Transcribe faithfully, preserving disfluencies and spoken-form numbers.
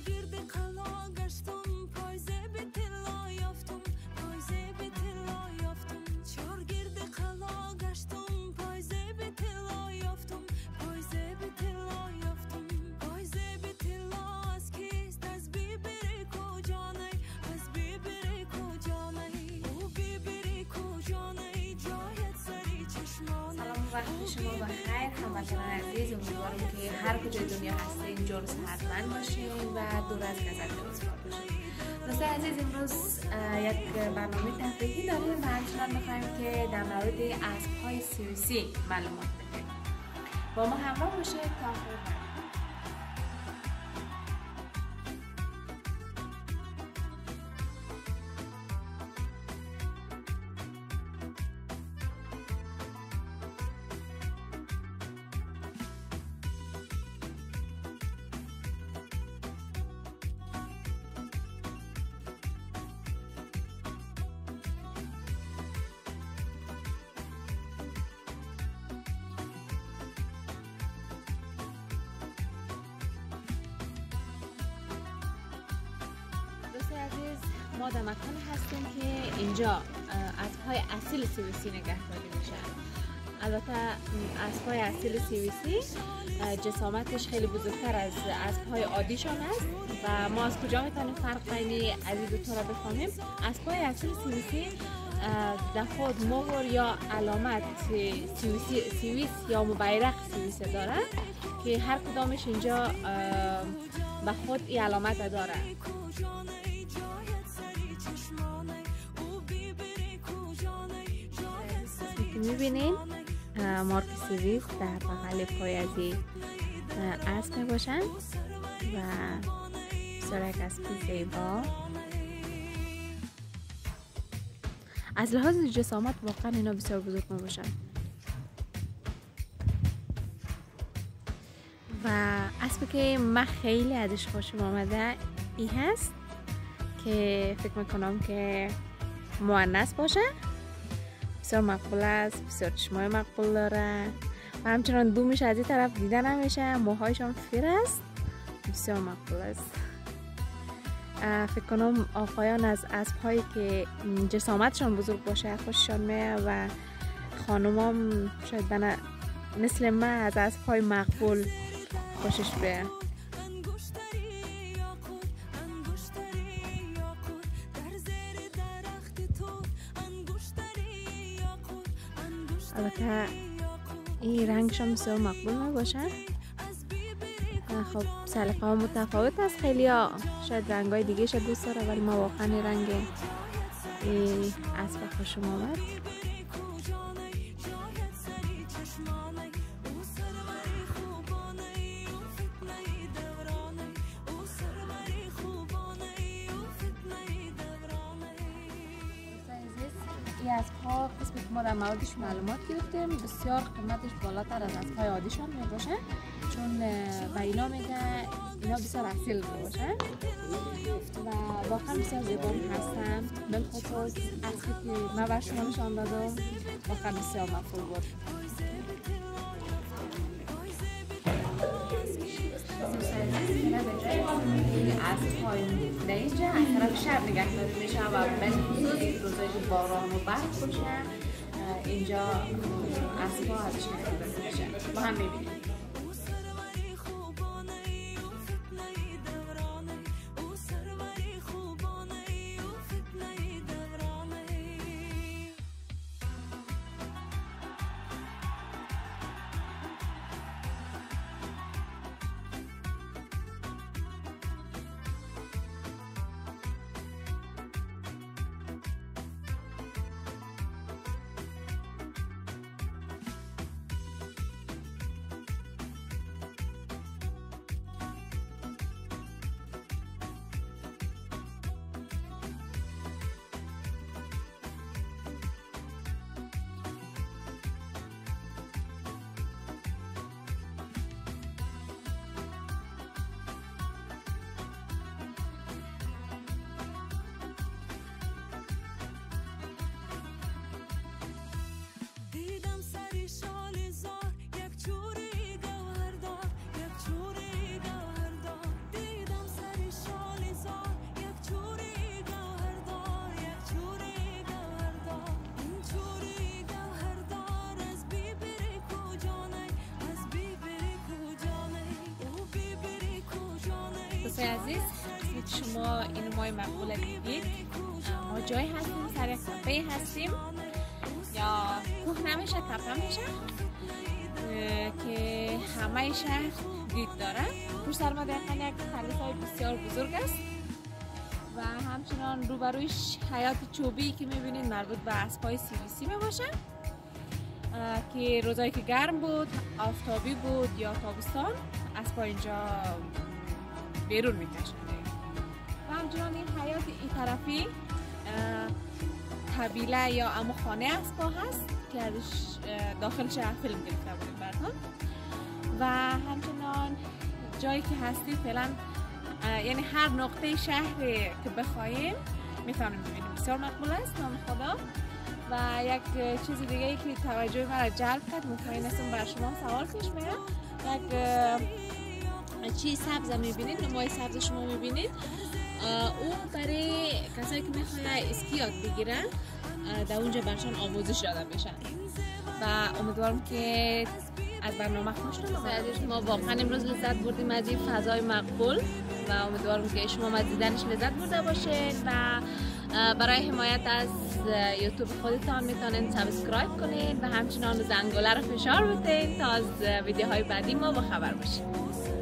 وقت شما بخیر هموطنان عزیز. امیدوارم که هر کجای دنیا هستین جور و صحتمند باشین و دور از نظر روزگار باشین. دوستان عزیز، امروز یک برنامه تفریحی داریم و همچنان می‌خوایم که در مورد اسب‌های سوئیسی معلومات بدیم. با ما همراه باشید تا آخر. ما در مکان هستیم که اینجا اسب‌های اصیل سوئیسی نگهداری میشه. البته اسب‌های اصیل سوئیسی جسامتش خیلی بزرگتر از اسب‌های عادیشان است و ما از کجا میتونیم فرق بین از این دو تا را بفهمیم؟ اسب‌های اصیل سوئیسی در خود مهر یا علامت سوئیسی سوئیس یا بیرق سوئیس داره که هر کدامش اینجا به خود این علامت داره. میبینین مارک سوئیس در بغل پای از این اسب میباشن و بسیار یک اسب زیبا. از لحاظ جسامت واقعا اینا بسیار بزرگ میباشن و اسبی که من خیلی ازش خوشم آمده این هست که فکر میکنم که مؤنث باشه. بسیار مقبول است، بسیار چشمای مقبول داره و همچنان دومش از این طرف دیده نمیشه، موهایشان فیر است، بسیار مقبول است. فکر کنم آقایان از اسب‌هایی که جسامتشان بزرگ باشه خوششان میاد و خانومام شاید بنا مثل من از اسب‌های مقبول خوشش بیاد. البته این رنگشان بسیار مقبول میباشه. خب سلیقه ها متفاوت است، خیلی ها شاید رنگ های دیگه شاید دوست داره ولی ما واقعا رنگ این اسب خوشم آمد. این اسب‌ها قسمی که ما در موردش معلومات گرفتیم بسیار قیمتش بالاتر از اسب‌های عادیشان میباشه، چون به اینا میگه اینا بسیار اصیل میباشه و واقعا بسیار زیبا هستن. بالخصوص اسبی که من بر شما نشان دادم واقعا بسیار مقبول بود. اسب‌های در اینجا از طرف شب نگهداری میشه و بالخصوص روزایی که باران و برف باشه اینجا اسب‌ها ازش نگهداری میشه. با هم میبینیم. دوستای عزیز، قسمت شما این ماه مقبول دیدید. ما جای هستیم، سر یک تپه هستیم یا کوه نمیشه تپه میشه که همه شهر دید داره. پشت سر ما دقیقا یک کلیسای بسیار بزرگ است و همچنان روبرویش حیات چوبی که میبینید مربوط به اسبای سی بی سی میباشه که روزایی که گرم بود، آفتابی بود یا تابستان، اسبا اینجا بیرون میکشند. و همچنان این حیات این طرفی طبیله یا اموخانه اسبا هست که ازش داخل شهر فیلم گرفته بودیم براتون. و همچنان جایی که هستید فعلا یعنی هر نقطه شهر که بخوایم میتونیم ببینیم. بسیار مقبول است نام خدا. و یک چیز دیگه ای که توجه مرا جلب کرد، مطمئن هستم بر شما سوال پیش میاد. یک چیز سبز میبینید، نمای سبز شما میبینید، او برای کسایی که میخوان اسکی یاد بگیرن در اونجا برشان آموزش داده میشن و امیدوارم که از برنامه خوش اومدید. ما واقعا امروز لذت بردیم از این فضای مقبول و امیدوارم که شما از دیدنش لذت برده باشین و برای حمایت از یوتیوب خودتان میتونین سابسکرایب کنین و همچنان زنگوله رو فشار بدین تا از ویدیوهای بعدی ما با خبر باشین.